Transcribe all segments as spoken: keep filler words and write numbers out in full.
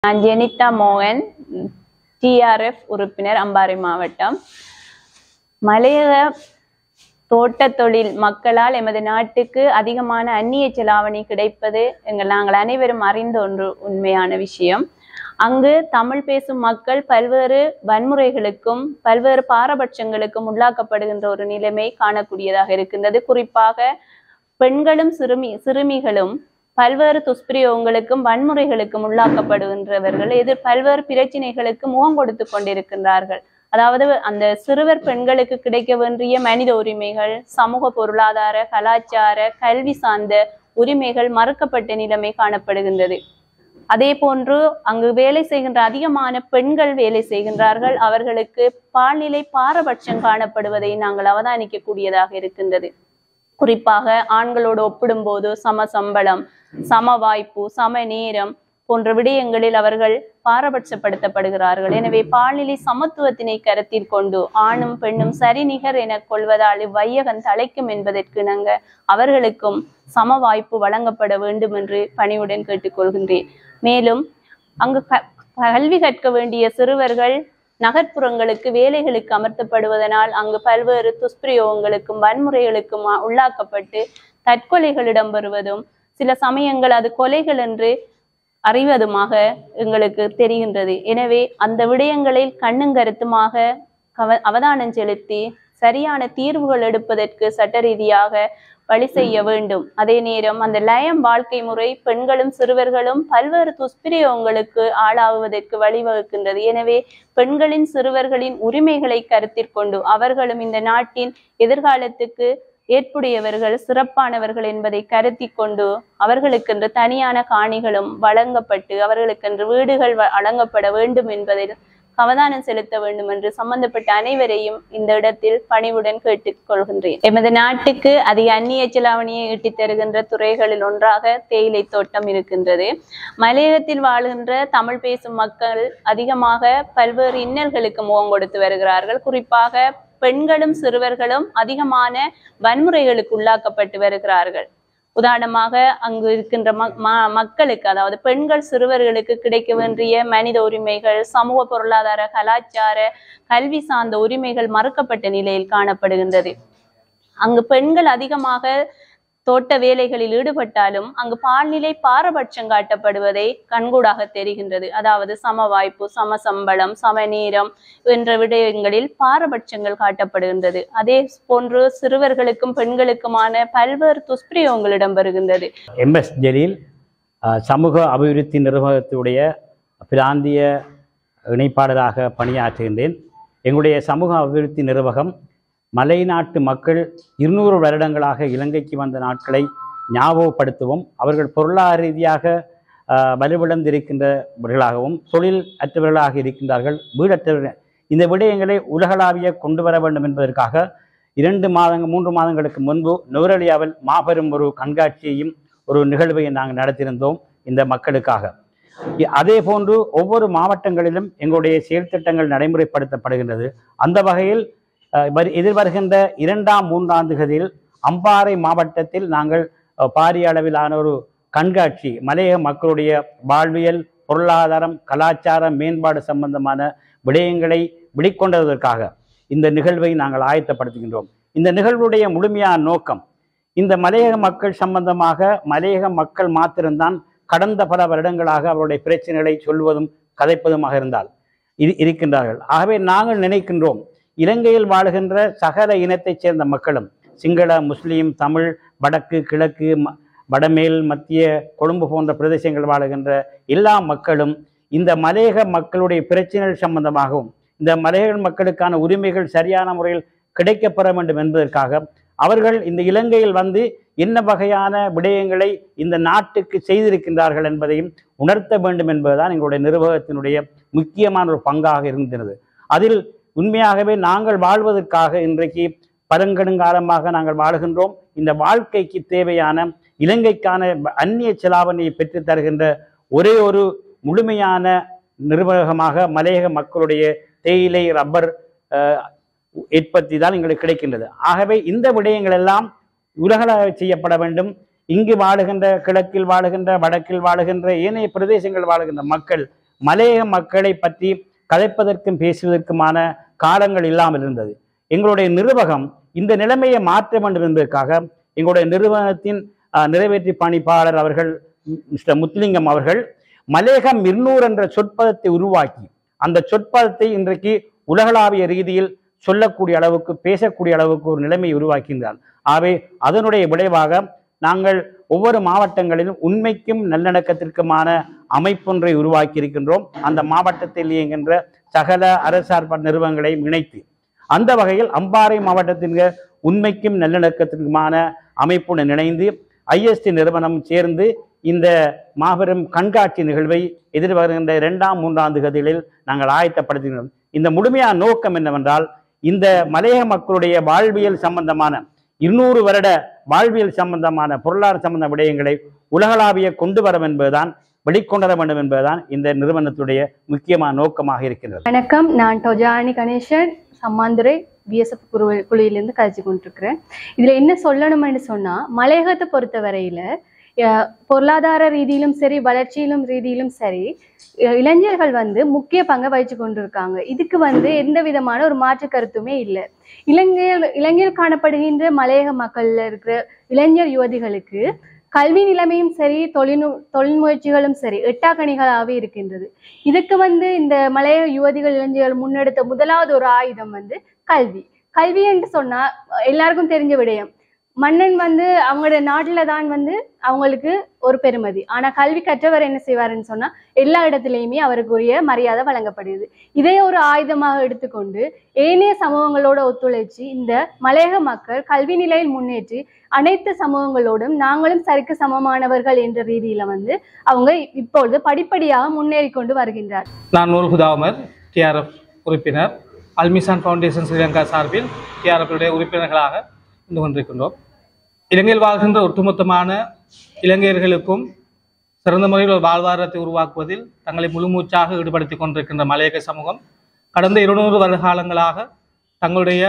நான் ஜெனிதா மோகன், டிஆர்எஃப் உறுப்பினர், அம்பாறை மாவட்டம். மலையக தோட்ட தொழில் மக்களால் எமது நாட்டுக்கு அதிகமான அந்நிய செலாவணி கிடைப்பது எங்கள் நாங்கள் அனைவரும் அறிந்த ஒன்று உண்மையான விஷயம். அங்கு தமிழ் பேசும் மக்கள் பல்வேறு வன்முறைகளுக்கும் பல்வேறு பாரபட்சங்களுக்கும் உள்ளாக்கப்படுகின்ற ஒரு நிலைமை காணக்கூடியதாக இருக்கின்றது. குறிப்பாக பெண்களும் சிறுமி சிறுமிகளும் பல்வேறு துஷ்பிரயோகங்களுக்கும் வன்முறைகளுக்கும் உள்ளாக்கப்படுகின்றவர்கள் எதிர் பல்வேறு பிரச்சனைகளுக்கு முகம் கொடுத்து கொண்டிருக்கின்றார்கள். அதாவது அந்த சிறுவர் பெண்களுக்கு கிடைக்க வேண்டிய மனித உரிமைகள், சமூக பொருளாதார கலாச்சார கல்வி சார்ந்த உரிமைகள் மறுக்கப்பட்ட நிலைமை காணப்படுகின்றது. அதே போன்று அங்கு வேலை செய்கின்ற அதிகமான பெண்கள் வேலை செய்கின்றார்கள். அவர்களுக்கு பால்நிலை பாரபட்சம் காணப்படுவதை நாங்கள் அவதானிக்க கூடியதாக இருக்கின்றது. குறிப்பாக ஆண்களோடு ஒப்பிடும்போது சம சம்பளம், சம வாய்ப்பு, சம நேரம் போன்ற விடயங்களில் அவர்கள் பாரபட்சப்படுத்தப்படுகிறார்கள். எனவே பால்நிலை சமத்துவத்தினை கருத்தில் கொண்டு ஆணும் பெண்ணும் சரிநிகர் என கொள்வதால் இவ்வையகம் தலைக்கும் என்பதற்கு நாங்க அவர்களுக்கும் சம வாய்ப்பு வழங்கப்பட வேண்டும் என்று பணிவுடன் கேட்டுக்கொள்கின்றேன். மேலும் அங்கு கல்வி கற்க வேண்டிய சிறுவர்கள் நகர்ப்புறங்களுக்கு வேலைகளுக்கு அமர்த்தப்படுவதனால் அங்கு பல்வேறு துஷ்பிரயோகங்களுக்கும் வன்முறைகளுக்கும் உள்ளாக்கப்பட்டு தற்கொலைகள் இடம்பெறுவதும் சில சமயங்கள் அது கொலைகள் என்று அறிவதுமாக எங்களுக்கு தெரிகின்றது. எனவே அந்த விடயங்களில் கண்ணும் கருத்துமாக கவ அவதானம் செலுத்தி சரியான தீர்வுகள் எடுப்பதற்கு சட்ட ரீதியாக வழி செய்ய வேண்டும். அதே நேரம் அந்த லயம் வாழ்க்கை முறை பெண்களும் சிறுவர்களும் பல்வேறு துஷ்பிரயோகங்களுக்கு ஆளாகுவதற்கு வழிவகுக்கின்றது. எனவே பெண்களின் சிறுவர்களின் உரிமைகளை கருத்தில் கொண்டு அவர்களும் இந்த நாட்டின் எதிர்காலத்துக்கு ஏற்புடையவர்கள், சிறப்பானவர்கள் என்பதை கருத்தில் கொண்டு அவர்களுக்கென்று தனியான காணிகளும் வழங்கப்பட்டு அவர்களுக்கென்று வீடுகள் வழங்கப்பட வேண்டும் என்பதில் அவதானம் செலுத்த வேண்டும் என்று சம்பந்தப்பட்ட அனைவரையும் இந்த இடத்தில் பணிவுடன் கேட்டுக் கொள்கின்றேன். எமது நாட்டுக்கு அதிக அந்நிய செலாவணியை ஈட்டித் தருகின்ற துறைகளில் ஒன்றாக தேயிலை தோட்டம் இருக்கின்றது. மலையகத்தில் வாழ்கின்ற தமிழ் பேசும் மக்கள் அதிகமாக பல்வேறு இன்னல்களுக்கு முகம் கொடுத்து வருகிறார்கள். குறிப்பாக பெண்களும் சிறுவர்களும் அதிகமான வன்முறைகளுக்கு உள்ளாக்கப்பட்டு வருகிறார்கள். உதாரணமாக அங்கு இருக்கின்ற மக்களுக்கு, அதாவது பெண்கள் சிறுவர்களுக்கு கிடைக்க வேண்டிய மனித உரிமைகள், சமூக பொருளாதார கலாச்சார கல்வி சார்ந்த உரிமைகள் மறுக்கப்பட்ட நிலையில் காணப்படுகின்றது. அங்கு பெண்கள் அதிகமாக தோட்ட வேலைகளில் ஈடுபட்டாலும் அங்கு பால்நிலை பாரபட்சம் காட்டப்படுவதை கண்கூடாக தெரிகின்றது. அதாவது சம வாய்ப்பு, சம சம்பளம், சம நேரம் என்ற விடயங்களில் பாரபட்சங்கள் காட்டப்படுகின்றது. அதே போன்று சிறுவர்களுக்கும் பெண்களுக்குமான பல்வேறு துஷ்பிரயோகங்கள் இடம்பெறுகின்றது. எம் எஸ் ஜலீல், சமூக அபிவிருத்தி நிர்வாகத்துடைய பிராந்திய இணைப்பாளராக பணியாற்றுகின்றேன். எங்களுடைய சமூக அபிவிருத்தி நிர்வாகம் மலைநாட்டு மக்கள் இருநூறு வருடங்களாக இலங்கைக்கு வந்த நாட்களை ஞாபகப்படுத்தவும், அவர்கள் பொருளாதார ரீதியாக வலுவிழந்திருக்கின்றவர்களாகவும் தொழில் அற்றவர்களாக இருக்கின்றார்கள், வீடற்றவர்கள், இந்த விடயங்களை உலகளாவிய கொண்டு வர வேண்டும் என்பதற்காக இரண்டு மாதங்கள் மூன்று மாதங்களுக்கு முன்பு நுவரெலியாவில் மாபெரும் ஒரு கண்காட்சியையும் ஒரு நிகழ்வையும் நாங்கள் நடத்தியிருந்தோம் இந்த மக்களுக்காக. அதே போன்று ஒவ்வொரு மாவட்டங்களிலும் எங்களுடைய செயல் திட்டங்கள் நடைமுறைப்படுத்தப்படுகின்றது. அந்த வகையில் எதிர்வருகின்ற இரண்டாம் மூன்றாண்டுகளில் அம்பாறை மாவட்டத்தில் நாங்கள் பாரிய அளவிலான ஒரு கண்காட்சி, மலையக மக்களுடைய வாழ்வியல், பொருளாதாரம், கலாச்சார மேம்பாடு சம்பந்தமான விடயங்களை வெளிக்கொண்டதற்காக இந்த நிகழ்வை நாங்கள் ஆயத்தப்படுத்துகின்றோம். இந்த நிகழ்வுடைய முழுமையான நோக்கம், இந்த மலையக மக்கள் சம்பந்தமாக மலையக மக்கள் மாத்திரம்தான் கடந்த பல வருடங்களாக அவருடைய பிரச்சனைகளை சொல்வதும் கதைப்பதுமாக இருந்தால் இது இருக்கின்றார்கள். ஆகவே நாங்கள் நினைக்கின்றோம், இலங்கையில் வாழுகின்ற சகல இனத்தைச் சேர்ந்த மக்களும், சிங்கள, முஸ்லீம், தமிழ், வடக்கு, கிழக்கு, வடமேல், மத்திய, கொழும்பு போன்ற பிரதேசங்கள் வாழுகின்ற எல்லா மக்களும் இந்த மலையக மக்களுடைய பிரச்சனைகள் சம்பந்தமாகவும் இந்த மலையக மக்களுக்கான உரிமைகள் சரியான முறையில் கிடைக்கப்பெற வேண்டும் என்பதற்காக அவர்கள் இந்த இலங்கையில் வந்து என்ன வகையான விடயங்களை இந்த நாட்டுக்கு செய்திருக்கின்றார்கள் என்பதையும் உணர்த்த வேண்டும் என்பதுதான் எங்களுடைய நிர்வாகத்தினுடைய முக்கியமான ஒரு பங்காக இருந்தது. அதில் உண்மையாகவே நாங்கள் வாழ்வதற்காக இன்றைக்கு பரங்கடுங்காலமாக நாங்கள் வாழுகின்றோம். இந்த வாழ்க்கைக்கு தேவையான இலங்கைக்கான அந்நிய செலாவணியை பெற்று தருகின்ற ஒரே ஒரு முழுமையான நிர்வாகமாக மலையக மக்களுடைய தேயிலை, ரப்பர் உற்பத்தி தான் எங்களுக்கு கிடைக்கின்றது. ஆகவே இந்த விடயங்கள் எல்லாம் உலகளாக செய்யப்பட வேண்டும். இங்கு வாழுகின்ற, கிழக்கில் வாழுகின்ற, வடக்கில் வாழுகின்ற, ஏனைய பிரதேசங்கள் வாழுகின்ற மக்கள் மலையக மக்களை பற்றி கதைப்பதற்கும் பேசுவதற்குமான காலங்கள் இல்லாமல் இருந்தது. எங்களுடைய நிர்வாகம் இந்த நிலைமையை மாற்ற வேண்டும் என்பதற்காக எங்களுடைய நிறுவனத்தின் நிறைவேற்றி பணிப்பாளர் அவர்கள் மிஸ்டர் முத்துலிங்கம் அவர்கள் மலையகம் இருநூறு என்ற சொற்பதத்தை உருவாக்கி அந்த சொற்பதத்தை இன்றைக்கு உலகளாவிய ரீதியில் சொல்லக்கூடிய அளவுக்கு பேசக்கூடிய அளவுக்கு ஒரு நிலைமையை உருவாக்கின்றார். ஆகவே அதனுடைய விளைவாக நாங்கள் ஒவ்வொரு மாவட்டங்களிலும் உண்மைக்கும் நல்லிணக்கத்திற்குமான அமைப்பொன்றை உருவாக்கி இருக்கின்றோம். அந்த மாவட்டத்தில் இயங்குகின்ற சகல அரசார்ப நிறுவனங்களை இணைத்து அந்த வகையில் அம்பாறை மாவட்டத்தின் உண்மைக்கும் நல்லிணக்கத்திற்குமான அமைப்புடன் இணைந்து ஐஎஸ்டி நிறுவனம் சேர்ந்து இந்த மாபெரும் கண்காட்சி நிகழ்வை எதிர்வருகின்ற இரண்டாம் மூன்றாம் தேதிகளில் நாங்கள் ஆயத்தப்படுத்துகிறோம். இந்த முழுமையான நோக்கம் என்னவென்றால் இந்த மலையக மக்களுடைய வாழ்வியல் சம்பந்தமான இருநூறு வருட வாழ்வியல் சம்பந்தமான பொருளாதார சம்பந்த விடயங்களை உலகளாவிய கொண்டு வர என்பதுதான் வெளிக்கொணர வேண்டும் என்பதுதான் இந்த நிறுவனத்துடைய முக்கியமான நோக்கமாக இருக்கின்றது. வணக்கம், நான் டொஜானி கணேசன் சம்மாந்துரை பிஎஸ்எஃப் குழு குழுவிலிருந்து கழிச்சு கொண்டிருக்கிறேன். இதுல என்ன சொல்லணும்னு சொன்னா, மலையகத்தை பொறுத்த வரையில பொருளாதார ரீதியிலும் சரி வளர்ச்சியிலும் ரீதியிலும் சரி இளைஞர்கள் வந்து முக்கிய பங்கை வகிச்சு கொண்டிருக்காங்க. இதுக்கு வந்து எந்த விதமான ஒரு மாற்று கருத்துமே இல்லை. இலங்கையில் இலங்கையில் காணப்படுகின்ற மலையக மக்கள்ல இருக்கிற இளைஞர் யுவதிகளுக்கு கல்வி நிலைமையும் சரி தொழில் தொழில் முயற்சிகளும் சரி எட்டாக்கணிகளாகவே இருக்கின்றது. இதுக்கு வந்து இந்த மலையக யுவதிகள் இளைஞர்கள் முன்னெடுத்த முதலாவது ஒரு ஆயுதம் வந்து கல்வி. கல்வி என்று சொன்னா எல்லாருக்கும் தெரிஞ்ச விடயம். மன்னன் வந்து அவங்களோட நாட்டுல தான் வந்து அவங்களுக்கு ஒரு பெருமதி. ஆனா கல்வி கற்றவர் என்ன செய்வாருன்னு சொன்னா எல்லா இடத்துலையுமே அவருக்குரிய மரியாதை வழங்கப்படுது. இதே ஒரு ஆயுதமாக எடுத்துக்கொண்டு ஏனைய சமூகங்களோட ஒத்துழைச்சு இந்த மலையக மக்கள் கல்வி நிலையில் முன்னேற்றி அனைத்து சமூகங்களோடும் நாங்களும் சரிக்கு சமமானவர்கள் என்ற ரீதியில வந்து அவங்க இப்பொழுது படிப்படியாக முன்னேறி கொண்டு வருகின்றார். நான் நூர் ஹுதாமர், டிஆர்எஃப் உறுப்பினர், அல்மிசான் ஃபவுண்டேஷன் ஸ்ரீலங்கா சார்பில் டிஆர்எஃப் உறுப்பினர்களாக இருந்து கொண்டிருக்கின்றோம். இலங்கையில் வாழ்கின்ற ஒட்டுமொத்தமான இலங்கையர்களுக்கும் சிறந்த முறையில் ஒரு வாழ்வாதாரத்தை உருவாக்குவதில் தங்களை முழுமூச்சாக ஈடுபடுத்தி கொண்டிருக்கின்ற மலையக சமூகம் கடந்த இருநூறு வருட காலங்களாக தங்களுடைய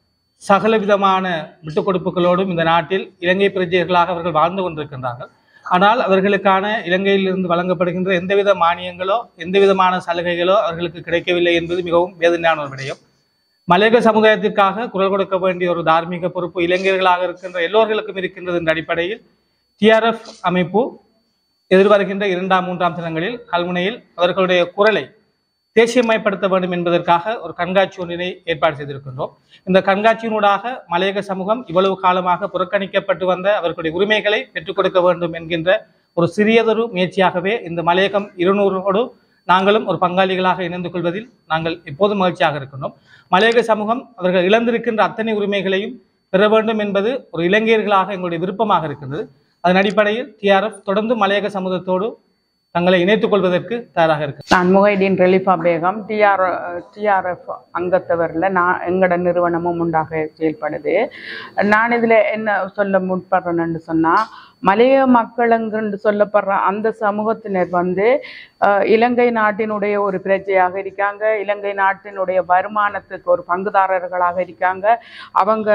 சகல விதமான விட்டுக் கொடுப்புகளோடும் இந்த நாட்டில் இலங்கை பிரஜைகளாக அவர்கள் வாழ்ந்து கொண்டிருக்கின்றார்கள். ஆனால் அவர்களுக்கான இலங்கையிலிருந்து வழங்கப்படுகின்ற எந்தவித மானியங்களோ எந்த விதமான சலுகைகளோ அவர்களுக்கு கிடைக்கவில்லை என்பது மிகவும் வேதனையான ஒரு விடயம். மலையக சமுதாயத்திற்காக குரல் கொடுக்க வேண்டிய ஒரு தார்மீக பொறுப்பு இளைஞர்களாக இருக்கின்ற எல்லோர்களுக்கும் இருக்கின்றது என்ற அடிப்படையில் டிஆர்எஃப் அமைப்பு எதிர்வருகின்ற இரண்டாம் மூன்றாம் தினங்களில் கல்முனையில் அவர்களுடைய குரலை தேசியமயப்படுத்த வேண்டும் என்பதற்காக ஒரு கண்காட்சி ஒன்றினை ஏற்பாடு செய்திருக்கின்றோம். இந்த கண்காட்சியினூடாக மலையக சமூகம் இவ்வளவு காலமாக புறக்கணிக்கப்பட்டு வந்த அவர்களுடைய உரிமைகளை பெற்றுக் கொடுக்க வேண்டும் என்கின்ற ஒரு சிறியதொரு முயற்சியாகவே இந்த மலையகம் இருநூறோடு நாங்களும் ஒரு பங்காளிகளாக இணைந்து கொள்வதில் நாங்கள் எப்போதும் மகிழ்ச்சியாக இருக்கின்றோம். மலையக சமூகம் அவர்கள் இழந்திருக்கின்ற அத்தனை உரிமைகளையும் பெற வேண்டும் என்பது ஒரு இளைஞர்களாக எங்களுடைய விருப்பமாக இருக்கின்றது. அதன் அடிப்படையில் டிஆர்எஃப் தொடர்ந்து மலையக சமூகத்தோடு தங்களை இணைத்துக் கொள்வதற்கு தயாராக இருக்கு. நான் முஹைதீன் ரெலிஃபா பேகம், டிஆர் டிஆர்எஃப் அங்கத்தவரில் நான் எங்களோட நிறுவனமும் உண்டாக செயல்படுது. நான் இதில் என்ன சொல்ல முற்படுறேன்னு சொன்னால், மலைய மக்களுங்கன்னு சொல்லப்படுற அந்த சமூகத்தினர் வந்து இலங்கை நாட்டினுடைய ஒரு பிரஜையாக இருக்காங்க. இலங்கை நாட்டினுடைய வருமானத்துக்கு ஒரு பங்குதாரர்களாக இருக்காங்க. அவங்க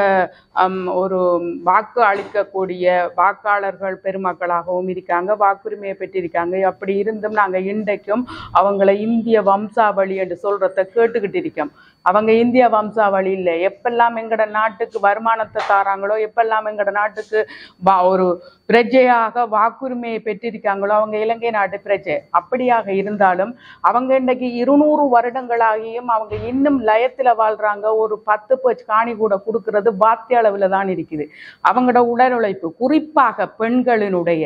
ஒரு வாக்கு அளிக்கக்கூடிய வாக்காளர்கள் பெருமக்களாகவும் இருக்காங்க, வாக்குரிமையை பெற்றிருக்காங்க. அப்படி இருந்தும் நாங்கள் இன்றைக்கும் அவங்களை இந்திய வம்சாவளி என்று சொல்றத கேட்டுக்கிட்டு இருக்கோம். அவங்க இந்திய வம்சாவளி இல்லை. எப்பெல்லாம் எங்களோட நாட்டுக்கு வருமானத்தை தாராங்களோ, எப்பெல்லாம் எங்களோட நாட்டுக்கு ஒரு பிரஜையாக வாக்குரிமையை பெற்றிருக்காங்களோ அவங்க இலங்கை நாட்டு பிரஜை. அப்படியாக இருந்தாலும் அவங்க இன்றைக்கு இருநூறு வருடங்களாகியும் அவங்க இன்னும் லயத்தில் வாழ்றாங்க. ஒரு பத்து பேச்சு காணி கூட கொடுக்கறது பாத்திய அளவில் தான் இருக்குது. அவங்களோட உடல் உழைப்பு, குறிப்பாக பெண்களினுடைய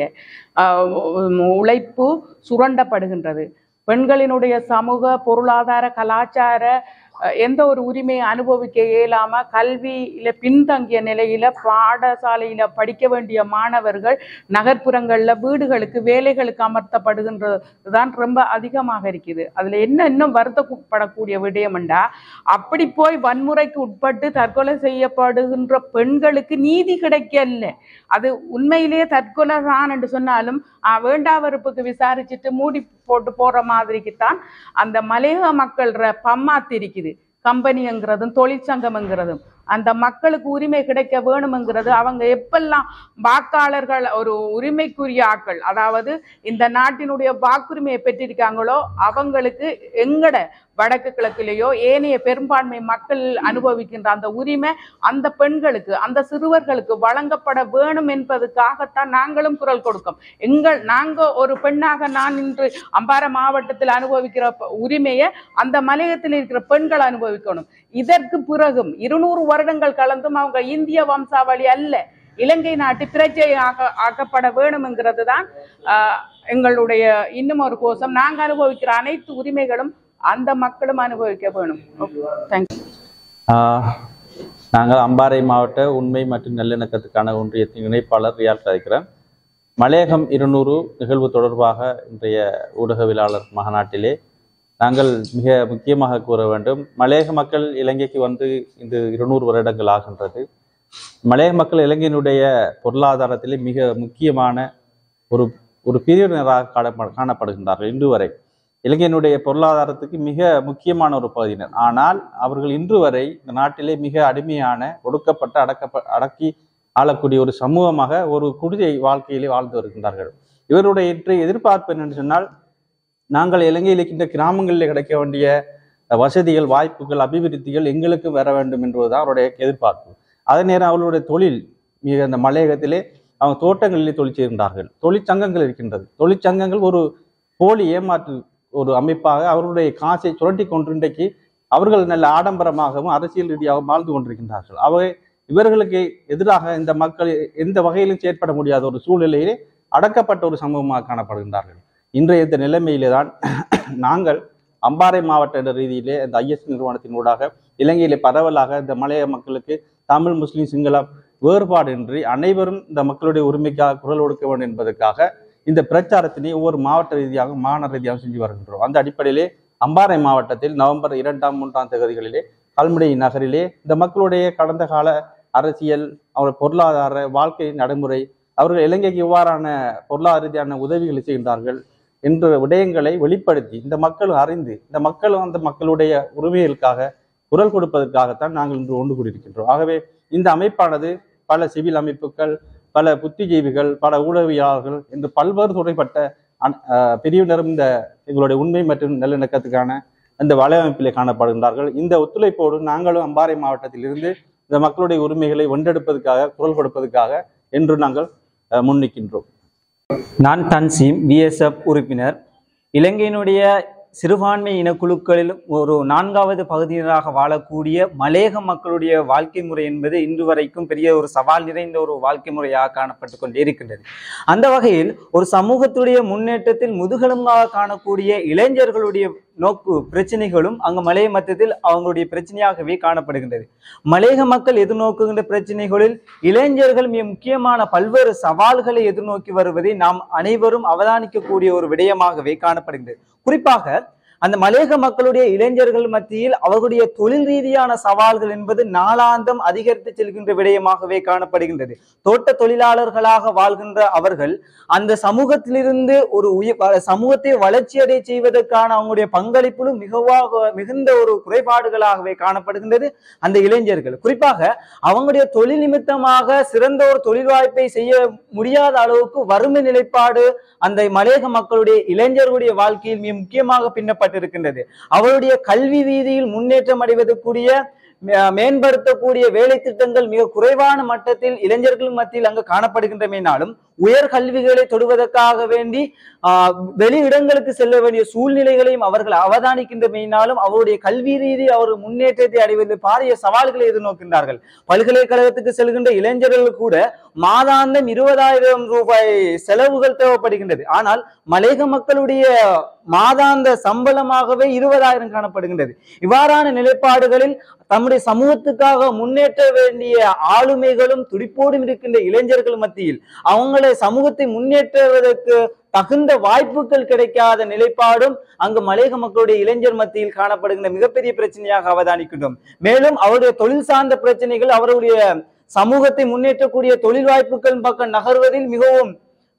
உழைப்பு சுரண்டப்படுகின்றது. பெண்களினுடைய சமூக பொருளாதார கலாச்சார எந்த ஒரு உரிமையை அனுபவிக்க இயலாம கல்வியில பின்தங்கிய நிலையில பாடசாலையில படிக்க வேண்டிய மாணவர்கள் நகர்ப்புறங்கள்ல வீடுகளுக்கு வேலைகளுக்கு அமர்த்தப்படுகின்றதுதான் ரொம்ப அதிகமாக இருக்குது. அதுல என்ன இன்னும் வருத்தப்படக்கூடிய விடயம்ண்டா, அப்படி போய் வன்முறைக்கு உட்பட்டு தற்கொலை செய்யப்படுகின்ற பெண்களுக்கு நீதி கிடைக்கல. அது உண்மையிலேயே தற்கொலை தான் என்று சொன்னாலும் வேண்டாவறுப்புக்கு விசாரிச்சுட்டு மூடி போட்டு போற மாதிரிக்குத்தான் அந்த மலையக மக்கள் பம்மாத்து இருக்குது. கம்பெனிங்கிறதும் தொழிற்சங்கம்ங்கிறதும் அந்த மக்களுக்கு உரிமை கிடைக்க வேணும்ங்கிறது அவங்க எப்பெல்லாம் வாக்காளர்கள் ஒரு உரிமைக்குரிய ஆட்கள், அதாவது இந்த நாட்டினுடைய வாக்குரிமையை பெற்றிருக்காங்களோ அவங்களுக்கு எங்கட வடக்கு கிழக்கிலேயோ ஏனைய பெரும்பான்மை மக்கள் அனுபவிக்கின்ற அந்த உரிமை அந்த பெண்களுக்கு அந்த சிறுவர்களுக்கு வழங்கப்பட வேணும் என்பதுக்காகத்தான் நாங்களும் குரல் கொடுக்கும். எங்கள் நாங்க ஒரு பெண்ணாக நான் இன்று அம்பாறை மாவட்டத்தில் அனுபவிக்கிற உரிமையை அந்த மலையத்தில் இருக்கிற பெண்கள் அனுபவிக்கணும். இதற்கு பிறகும் இருநூறு வருடங்கள் கலந்தும் அவங்க இந்திய வம்சாவளி அல்ல, இலங்கை நாட்டு பிரஜையாக ஆக்கப்பட வேணும்ங்கிறது தான் எங்களுடைய இன்னும் ஒரு கோஷம். நாங்க அனுபவிக்கிற அனைத்து உரிமைகளும் அந்த மக்களும் அனுபவிக்க வேணும். தேங்க்யூ. நாங்கள் அம்பாறை மாவட்ட உண்மை மற்றும் நல்லிணக்கத்துக்கான ஒன்றியத்தின் இணைப்பாளர் ரியால் கதைக்கிறேன். மலையகம் இருநூறு நிகழ்வு தொடர்பாக இன்றைய ஊடகவியலாளர் மாநாட்டிலே நாங்கள் மிக முக்கியமாக கூற வேண்டும். மலையக மக்கள் இலங்கைக்கு வந்து இந்த இருநூறு வருடங்கள் ஆகின்றது. மலையக மக்கள் இலங்கையினுடைய பொருளாதாரத்திலே மிக முக்கியமான ஒரு ஒரு பிரிவினராக காண காணப்படுகின்றார்கள். இன்று வரை இலங்கையினுடைய பொருளாதாரத்துக்கு மிக முக்கியமான ஒரு பகுதியினர். ஆனால் அவர்கள் இன்று வரை இந்த நாட்டிலே மிக அடிமையான ஒடுக்கப்பட்ட அடக்கப்ப அடக்கி ஆளக்கூடிய ஒரு சமூகமாக ஒரு குடிசை வாழ்க்கையிலே வாழ்ந்து வருகின்றார்கள். இவருடைய இன்றைய எதிர்பார்ப்பு என்னென்னு சொன்னால், நாங்கள் இலங்கையில் இருக்கின்ற கிராமங்களில் கிடைக்க வேண்டிய வசதிகள், வாய்ப்புகள், அபிவிருத்திகள் எங்களுக்கும் வர வேண்டும் என்பதுதான் அவருடைய எதிர்பார்ப்பு. அதே நேரம் அவர்களுடைய தொழில் மிக அந்த மலையகத்திலே அவங்க தோட்டங்களிலே தொழில் செய்கின்றார்கள். தொழிற்சங்கங்கள் இருக்கின்றது. தொழிற்சங்கங்கள் ஒரு போலி ஏமாற்று ஒரு அமைப்பாக அவர்களுடைய காசை சுரண்டி கொண்டு இன்றைக்கு அவர்கள் நல்ல ஆடம்பரமாகவும் அரசியல் ரீதியாகவும் வாழ்ந்து கொண்டிருக்கின்றார்கள். அவை இவர்களுக்கு எதிராக இந்த மக்கள் எந்த வகையிலும் செயற்பட முடியாத ஒரு சூழ்நிலையிலே அடக்கப்பட்ட ஒரு சமூகமாக காணப்படுகின்றார்கள். இன்றைய இந்த நிலைமையிலே தான் நாங்கள் அம்பாறை மாவட்ட என்ற ரீதியிலே இந்த ஐஎஸ் நிறுவனத்தின் ஊடாக இலங்கையிலே பரவலாக இந்த மலைய மக்களுக்கு தமிழ், முஸ்லீம், சிங்களம் வேறுபாடின்றி அனைவரும் இந்த மக்களுடைய உரிமைக்காக குரல் கொடுக்க வேண்டும் என்பதற்காக இந்த பிரச்சாரத்தினை ஒவ்வொரு மாவட்ட ரீதியாக மாநில ரீதியாக செஞ்சு வருகின்றோம். அந்த அடிப்படையிலே அம்பாறை மாவட்டத்தில் நவம்பர் இரண்டாம் மூன்றாம் தேதிகளிலே கல்முனை நகரிலே இந்த மக்களுடைய கடந்த கால அரசியல், அவருடைய பொருளாதார வாழ்க்கை நடைமுறை, அவர்கள் இலங்கைக்கு இவ்வாறான பொருளாதார ரீதியான உதவிகளை செய்கின்றார்கள் என்ற விடயங்களை வெளிப்படுத்தி இந்த மக்கள் அறிந்து இந்த மக்களும் அந்த மக்களுடைய உரிமைகளுக்காக குரல் கொடுப்பதற்காகத்தான் நாங்கள் இன்று ஒன்று கூடியிருக்கின்றோம். ஆகவே இந்த அமைப்பானது பல சிவில் அமைப்புகள், பல புத்திஜீவிகள், பல ஊடகவியலாளர்கள் என்று பல்வேறு துறைப்பட்ட பிரிவினரும் இந்த எங்களுடைய உண்மை மற்றும் நல்லிணக்கத்துக்கான இந்த வலையமைப்பிலே காணப்படுகின்றார்கள். இந்த ஒத்துழைப்போடு நாங்களும் அம்பாறை மாவட்டத்தில் இருந்து இந்த மக்களுடைய உரிமைகளை வென்றெடுப்பதற்காக குரல் கொடுப்பதற்காக என்று நாங்கள் முன்னிக்கின்றோம். நான் தன்சீம், பிஎஸ்எஃப் உறுப்பினர். இலங்கையினுடைய சிறுபான்மை இனக்குழுக்களில் ஒரு நான்காவது பகுதியினராக வாழக்கூடிய மலையக மக்களுடைய வாழ்க்கை முறை என்பது இன்று வரைக்கும் பெரிய ஒரு சவால் நிறைந்த ஒரு வாழ்க்கை முறையாக காணப்பட்டு கொண்டே இருக்கின்றது. அந்த வகையில் ஒரு சமூகத்துடைய முன்னேற்றத்தில் முதுகெலும்பாக காணக்கூடிய இளைஞர்களுடைய நோக்கு பிரச்சனைகளும் அங்கு மலைய மத்தியத்தில் அவங்களுடைய பிரச்சனையாகவே காணப்படுகின்றது. மலையக மக்கள் எதிர்நோக்குகின்ற பிரச்சனைகளில் இளைஞர்கள் மிக முக்கியமான பல்வேறு சவால்களை எதிர்நோக்கி வருவதை நாம் அனைவரும் அவதானிக்கக்கூடிய ஒரு விடயமாகவே காணப்படுகின்றது. குறிப்பாக அந்த மலையக மக்களுடைய இளைஞர்கள் மத்தியில் அவர்களுடைய தொழில் ரீதியான சவால்கள் என்பது நாளாந்தம் அதிகரித்து செல்கின்ற விடயமாகவே காணப்படுகின்றது. தோட்ட தொழிலாளர்களாக வாழ்கின்ற அவர்கள் அந்த சமூகத்திலிருந்து ஒரு உயர் சமூகத்தை வளர்ச்சியடை செய்வதற்கான அவங்களுடைய பங்களிப்பிலும் மிகவாக மிகுந்த ஒரு குறைபாடுகளாகவே காணப்படுகின்றது. அந்த இளைஞர்கள் குறிப்பாக அவங்களுடைய தொழில் நிமித்தமாக சிறந்த ஒரு தொழில் வாய்ப்பை செய்ய முடியாத அளவுக்கு வறுமை நிலைப்பாடு அந்த மலையக மக்களுடைய இளைஞர்களுடைய வாழ்க்கையில் மிக முக்கியமாக பின்னப்பட்டிருக்கின்றது. அவருடைய கல்வி ரீதியில் முன்னேற்றம் அடைவதற்குரிய மேம்படுத்தக்கூடிய வேலை திட்டங்கள் மிக குறைவான மட்டத்தில் இளைஞர்கள் மத்தியில் அங்கு காணப்படுகின்றமையினாலும் உயர் கல்விகளை தொடுவதற்காக வேண்டி ஆஹ் வெளி இடங்களுக்கு செல்ல வேண்டிய சூழ்நிலைகளையும் அவர்கள் அவதானிக்கின்றமையினாலும் அவருடைய கல்வி ரீதி அவர் முன்னேற்றத்தை அடைவதில் பாரிய சவால்களை எதிர்நோக்கின்றார்கள். பல்கலைக்கழகத்துக்கு செல்கின்ற இளைஞர்கள் கூட மாதாந்தம் இருபதாயிரம் ரூபாய் செலவுகள் தேவைப்படுகின்றது. ஆனால் மலையக மக்களுடைய மாதாந்த சம்பளமாகவே இருபதாயிரம் காணப்படுகின்றது. இவ்வாறான நிலைப்பாடுகளில் தம்முடைய சமூகத்துக்காக முன்னேற்ற வேண்டிய ஆளுமைகளும் துடிப்போடும் இருக்கின்ற இளைஞர்கள் மத்தியில் அவங்களை சமூகத்தை முன்னேற்றுவதற்கு தகுந்த வாய்ப்புகள் கிடைக்காத நிலைப்பாடும் அங்கு மலையக மக்களுடைய இளைஞர் மத்தியில் காணப்படுகின்ற மிகப்பெரிய பிரச்சனையாக அவதானிக்கின்றோம். மேலும் அவருடைய தொழில் சார்ந்த பிரச்சனைகள் அவருடைய சமூகத்தை முன்னேற்றக்கூடிய தொழில் வாய்ப்புகள் பக்கம் நகர்வதில் மிகவும்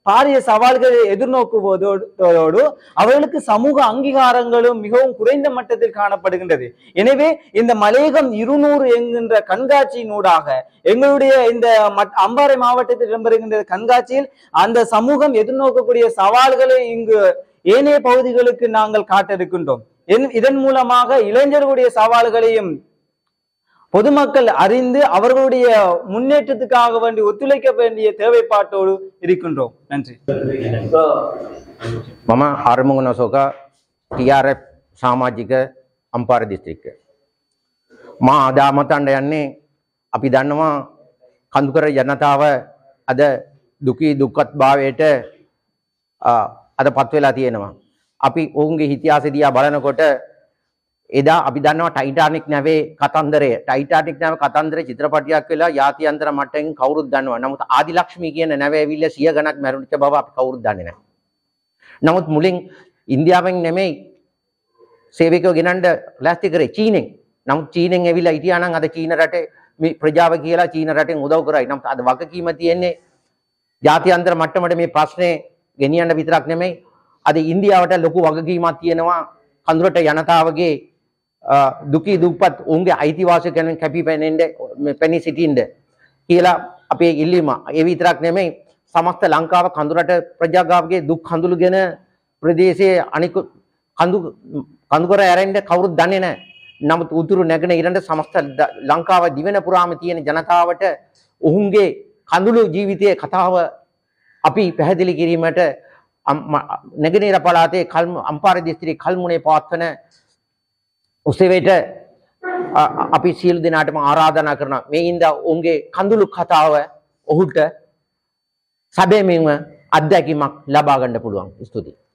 பாரிய சவால்களை எதிர்நோக்குவதோடு அவர்களுக்கு சமூக அங்கீகாரங்களும் மிகவும் குறைந்த மட்டத்தில் காணப்படுகின்றது. எனவே இந்த மலையகம் இருநூறு என்கின்ற கண்காட்சியினூடாக எங்களுடைய இந்த அம்பாறை மாவட்டத்தில் இடம்பெறுகின்ற கண்காட்சியில் அந்த சமூகம் எதிர்நோக்கக்கூடிய சவால்களை இங்கு ஏனைய பகுதிகளுக்கு நாங்கள் காட்ட இருக்கின்றோம். இதன் மூலமாக இளைஞர்களுடைய சவால்களையும் பொதுமக்கள் அறிந்து அவர்களுடைய முன்னேற்றத்துக்காக வேண்டி ஒத்துழைக்க வேண்டிய தேவைப்பாட்டோடு இருக்கின்றோம். நன்றி. මම ආරමුණ සෝක ටිආර්එෆ් සමාජික අම්පාර දිස්ත්‍රික්කය. මා අද අමතන්න යන්නේ අපි දන්නවා කඳුකර ජනතාව අද දුකී දුක්ඛත් භාවයට අද පත් වෙලා තියෙනවා. අපි ඔවුන්ගේ ඉතිහාසය දිහා බලනකොට එදා අපි දන්නවා ටයිටානික් නැවේ කතන්දරය ටයිටානික් නැව කතන්දරේ චිත්‍රපටයක් වෙලා යාතියන්තර මට්ටමින් කවුරුත් දන්නවා. නමුත් ආදිලක්ෂ්මී කියන නැවේ ඇවිල්ලා සිය ගණක් මැරුණිච්ච බව අපි කවුරුත් දන්නේ නැහැ. නමුත් මුලින් ඉන්දියාවෙන් නෙමෙයි සේවකයෝ ගෙනන්න ලෑස්ති කරේ චීනෙන්. නමුත් චීනෙන් ඇවිල්ලා හිටියා නම් අද චීන රටේ මේ ප්‍රජාව කියලා චීන රටෙන් උදව් කරයි. නමුත් අද වගකීම තියෙන්නේ යාතියන්තර මට්ටමට මේ ප්‍රශ්නේ ගෙනියන්න විතරක් නෙමෙයි අද ඉන්දියාවට ලොකු වගකීමක් තියෙනවා කඳුරට ජනතාවගේ දුකී දුප්පත් උන්ගේ අයිතිවාසිකම් කැපී පෙනෙන්න පෙනී සිටින්න කියලා අපේ ඉල්ලීම. ඒ විතරක් නෙමෙයි සමස්ත ලංකාව කඳුරට ප්‍රජාගාවගේ දුක් හඳුළුගෙන ප්‍රදේශයේ අනික කඳු කඳුකර ඇරෙන්න කවුරුත් දන්නේ නැහැ. නමුත් උතුරු නැගෙන ඉරන්න සමස්ත ලංකාව දිවෙන පුරාම තියෙන ජනතාවට ඔවුන්ගේ කඳුළු ජීවිතයේ කතාව අපි පැහැදිලි කිරීමට නැගෙනහිර පළාතේ අම්පාර දිස්ත්‍රික්කයේ කල්මුනේ පවත්වන උසෙවේට අපි සියලු දෙනාටම ආරාධනා කරනවා මේ ඉඳා ඔවුන්ගේ කඳුළු කතාව ඔහුට සැබෑමම අත්දැකීමක් ලබා ගන්න පුළුවන්. ස්තුතියි.